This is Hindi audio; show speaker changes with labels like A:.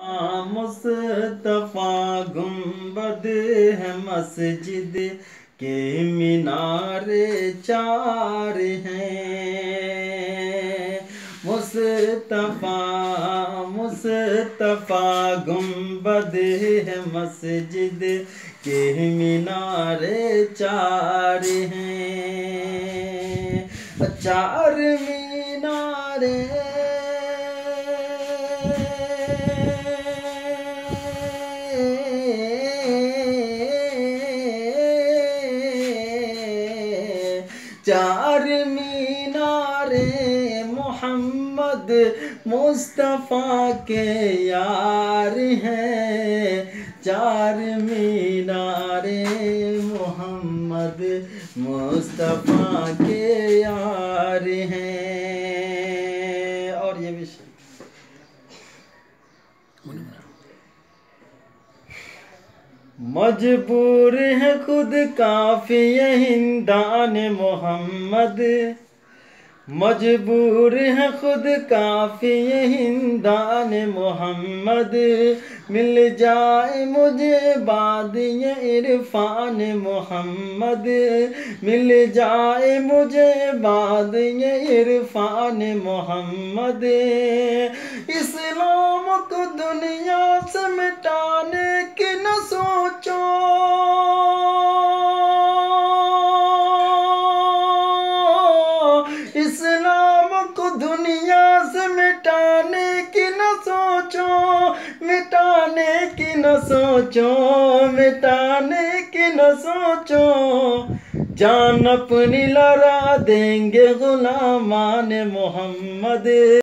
A: मुस्तफा गुंबद है मस्जिद के मीनारे चार हैं। मुस्तफा गुंबद है मस्जिद के मीनारे चार हैं। चार मीनारे चार मीनारे मोहम्मद मुस्तफ़ा के यार हैं। चार मीनारे मोहम्मद मुस्तफ़ा के यार हैं। और ये भी मजबूर है खुद काफी हिंदान मोहम्मद, मजबूर है खुद काफी हिंदान मोहम्मद। मिल जाए मुझे बाद ये इरफान मोहम्मद, मिल जाए मुझे बाद ये इरफान मोहम्मद। इस्लाम को दुनिया से मिटाने की न सोचो, इस्लाम को दुनिया से मिटाने की न सोचो, मिटाने की न सोचो, मिटाने की न सोचो। जान अपनी लड़ा देंगे गुलामान मोहम्मद।